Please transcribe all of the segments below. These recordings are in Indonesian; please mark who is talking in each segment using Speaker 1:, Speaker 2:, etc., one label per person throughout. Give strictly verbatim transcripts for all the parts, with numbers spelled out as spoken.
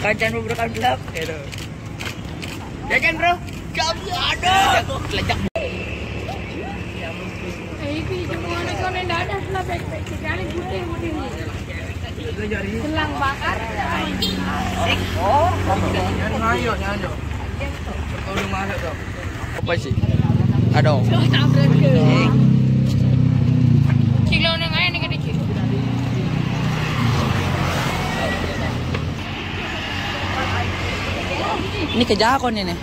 Speaker 1: Kancan beberapa gelap. Jajan bro. Jam aduh. Lejak.
Speaker 2: Eh, ini cuma nak ada lah baik-baik. Sekali putih-putih ni. Selang bakar.
Speaker 1: Oh, jangan ayo, jangan ayo. Tolong masuk tu. Apa sih? Aduh.
Speaker 2: Kilo neng ayah ni kecil.
Speaker 1: Ini kejakon ini.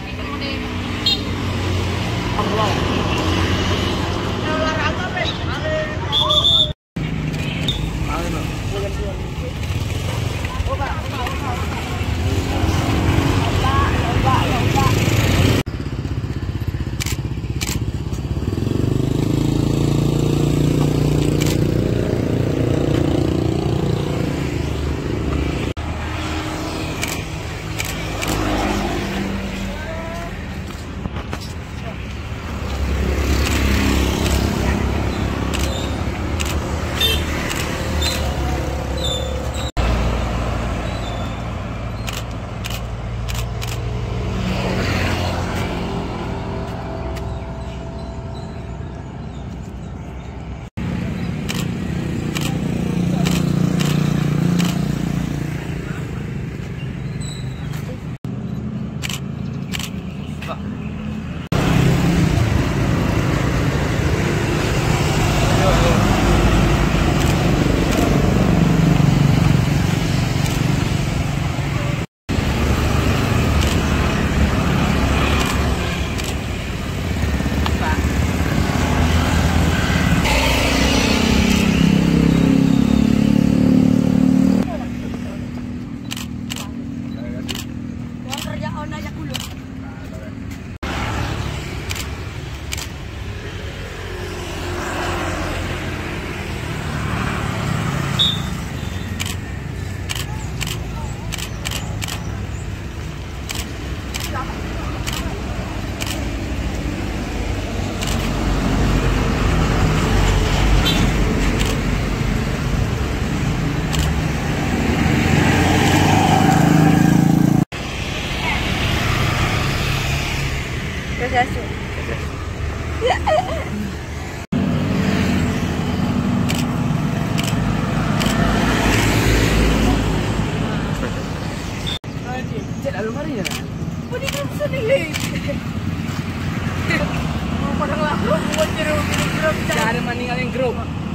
Speaker 1: Cara meninggalin grup.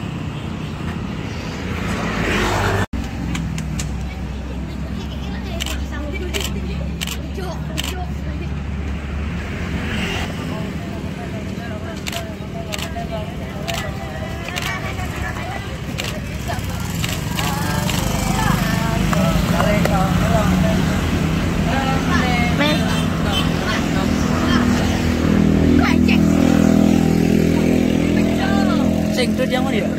Speaker 1: Itu dia mana dia?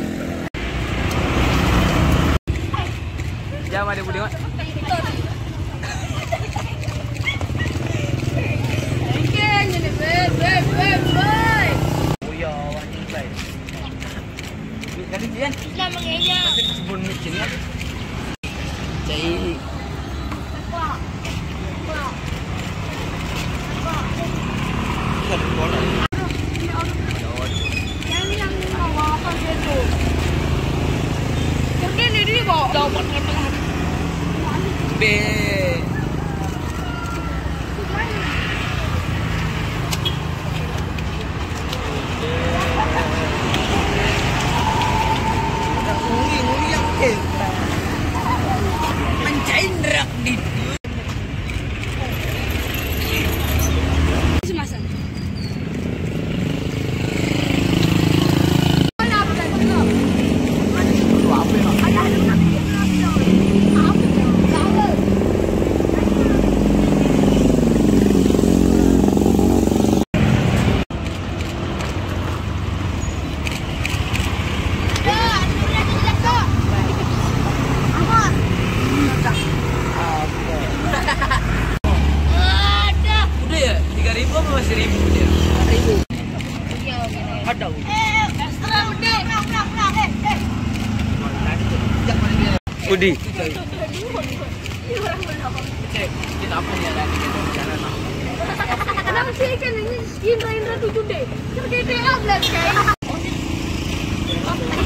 Speaker 1: Jangan ada boleh.
Speaker 2: Ikan ni beb beb beb beb.
Speaker 1: Oh ya, wajib baik. Kali dia.
Speaker 2: Dah mengeja.
Speaker 1: Sebelum mesin ya. Cai.
Speaker 2: Pak. Pak. Pak.
Speaker 1: Satu bola. B. Nguli-nguli yang ke. Mencindrak di.
Speaker 2: Semasa.
Speaker 1: Ada. Udi. Cek, kita apa nih ada di jalan lah.
Speaker 2: Kenapa sih kan ini Indra Indra tujuh D? Terkait apa lagi kayak?